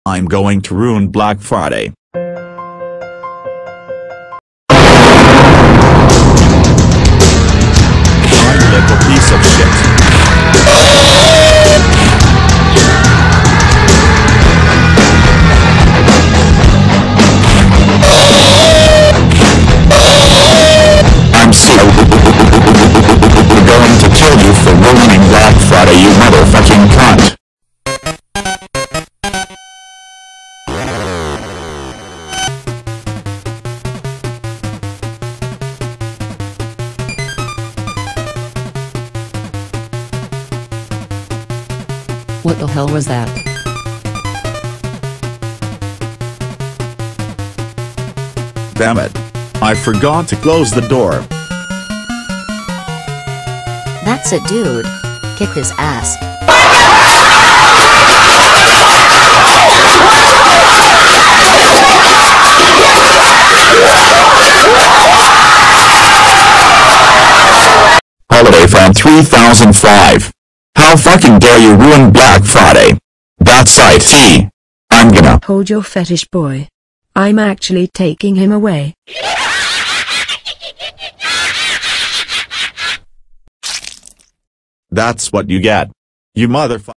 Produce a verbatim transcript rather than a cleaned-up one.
I'm going to ruin Black Friday. I'm a little piece of shit. I'm so going to kill you for ruining Black Friday, you motherfucking cunt. What the hell was that? Damn it. I forgot to close the door. That's it, dude. Kick his ass. Holiday Fan three thousand five. How fucking dare you ruin Black Friday? That's it. I'm gonna hold your fetish boy. I'm actually taking him away. That's what you get. You motherfucker.